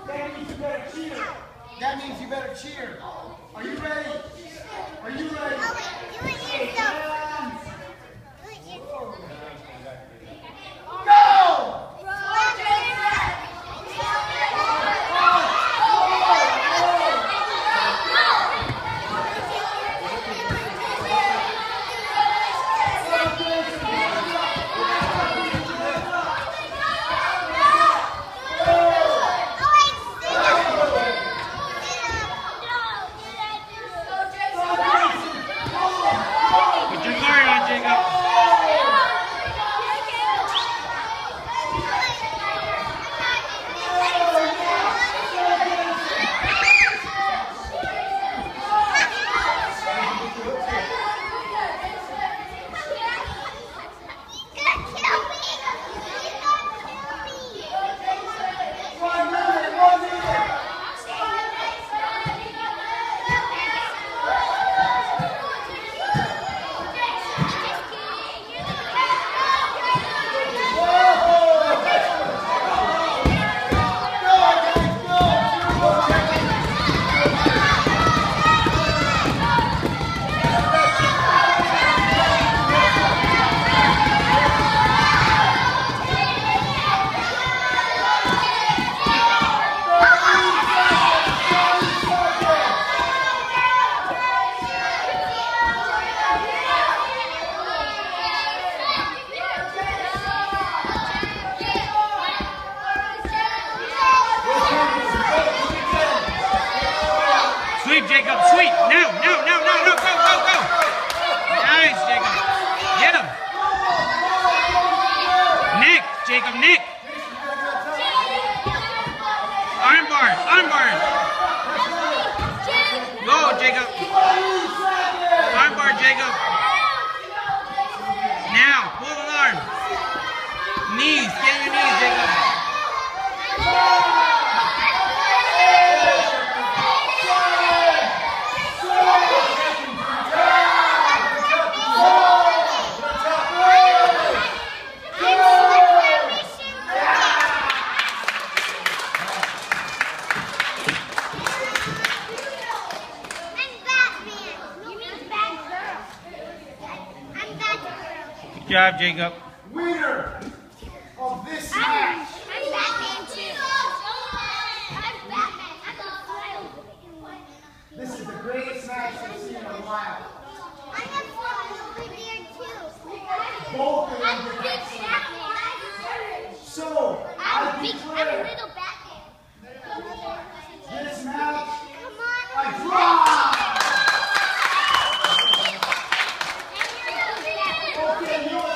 That means you better cheer. That means you better cheer. Are you ready? Are you ready? Do it yourself. Go! Sweep, Jacob, sweep. No, go. Nice, Jacob. Get him. Nick, Jacob, Nick. Armbar. Go, Jacob. Armbar, Jacob. Now, pull an arm. Knees, get your knees, Jacob. Good job, Jacob. Winner of this match. I'm Batman too. I'm Batman. This is the greatest match I've seen in a while. I have one over there too. Both of them I'm did big excellent. Batman. So, I'm I a declare little Batman. this match Come on. a draw. Okay, you